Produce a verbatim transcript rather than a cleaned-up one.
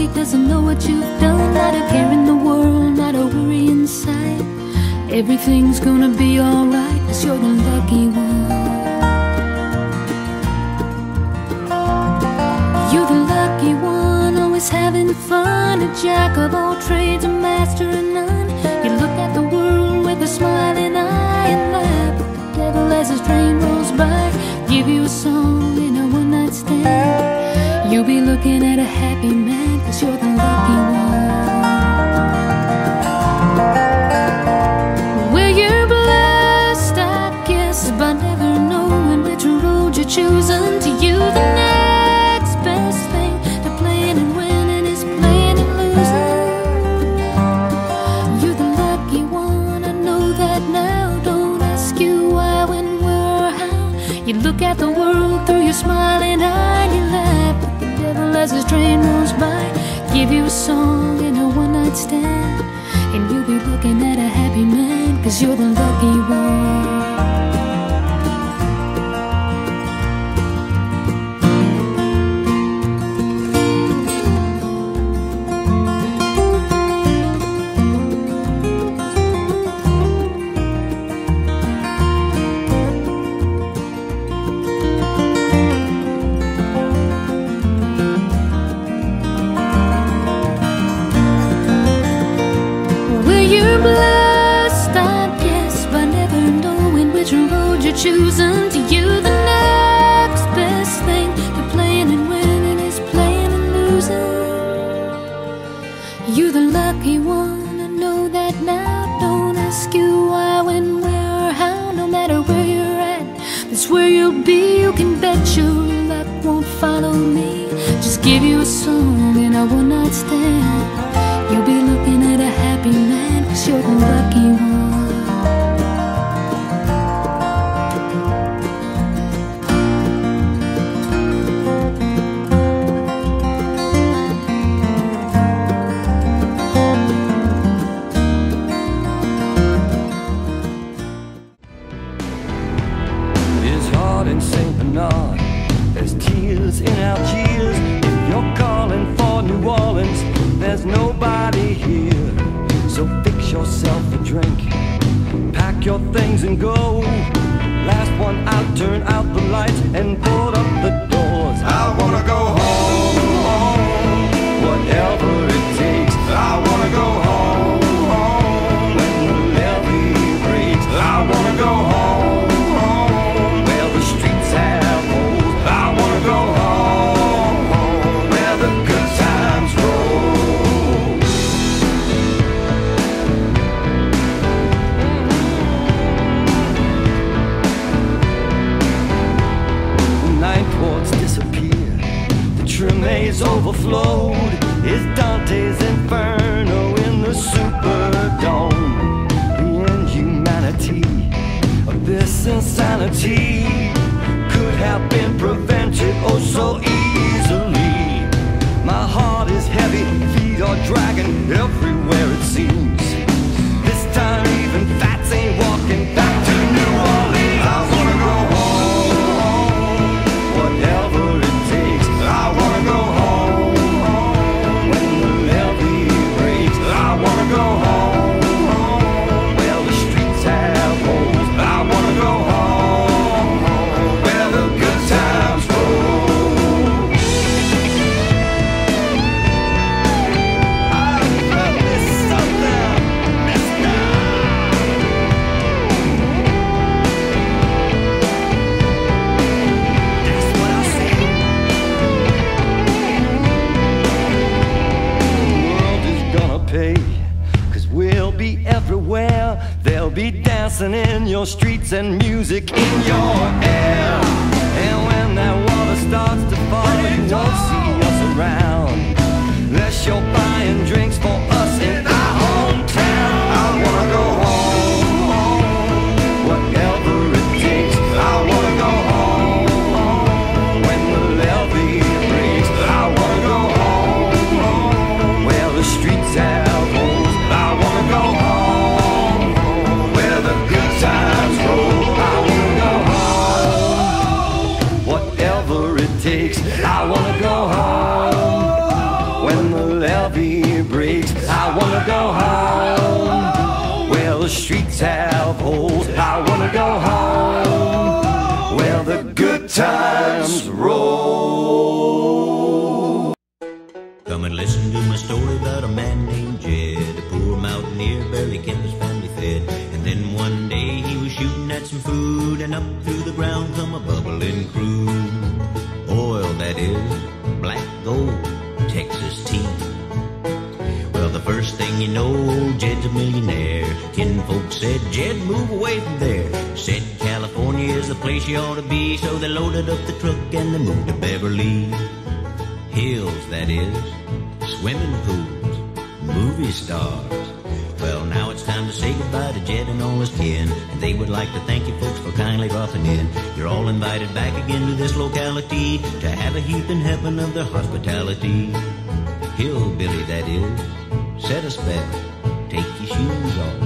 He doesn't know what you've done. Not a care in the world, not a worry inside. Everything's gonna be alright, 'cause you're the lucky one. You're the lucky one, always having fun. A jack of all trades, a master of none. You look at the world with a smiling eye and laugh at the devil as his train rolls by. Give you a song in a one-night stand. You'll be looking at a happy man, 'cause you're the lucky one. Well, you're blessed, I guess, by never knowing which road you're choosing. To you, the next best thing to playing and winning is playing and losing. You're the lucky one, I know that now. Don't ask you why, when, where, or how. You look at the world through your smiling eye and you laugh at the devil as his train rolls by. Give you a song in a one-night stand, and you'll be looking at a happy man, 'cause you're the lucky one. Blessed, I guess, by never knowing which road you're choosing. To you, the next best thing to playing and winning is playing and losing. You're the lucky one, I know that now. Don't ask you why, when, where, or how. No matter where you're at, that's where you'll be. You can bet your luck won't follow me. Just give you a song and a one-night stand. You'll be looking at a happy man, 'cause you're the lucky one. It's hard in Saint Bernard, there's tears in Algiers. If you're calling for New Orleans, there's nobody here. So fix yourself a drink, pack your things and go. Last one out, turn out the lights and board up the doors. I wanna go home, home, whatever it takes. I wanna go home, home, when the levee breaks. I wanna go home, home, where the streets have holes. I wanna go home, home, where the good times roll. Ninth Ward's disappeared, the Tremés overflowed. It's Dante's Inferno in the Superdome. The inhumanity of this insanity could have been prevented oh so easily. My heart is heavy, feet are dragging everywhere it seems. This time even fats ain't walking back to New Orleans. I wanna go home, whatever it takes. I wanna go home, home, when the levee breaks. I wanna go home, home, where the streets have holes. I wanna go home, home, where the good times roll. I felt this something, mister. That's what I say. The world is gonna pay, 'cause we'll be everywhere. They'll be dancing in your streets and music in your air. And when that water starts to fall, you won't see us around, unless you're buying drinks for us in our hometown. I wanna go home, home, whatever it takes. I wanna go home, home, when the levee breaks. I wanna go home, home, where the streets have holes. I wanna go home, home, where the good times roll. I wanna go home. times roll. Come and listen to my story about a man named Jed, a poor mountaineer, barely kept his family fed. And then one day he was shooting at some food, and up through the ground come a bubbling crude. Oil, that is, black gold, Texas tea. Well, the first thing you know, Jed's a millionaire. Kinfolk said, Jed, move away from there. Said California is the place you ought to be, so they loaded up the truck and they moved to Beverly Hills, that is, swimming pools, movie stars. Well, now it's time to say goodbye to Jed and all his kin, and they would like to thank you folks for kindly dropping in. You're all invited back again to this locality to have a heap in heaven of their hospitality. Hillbilly, that is, set a spell, take your shoes off.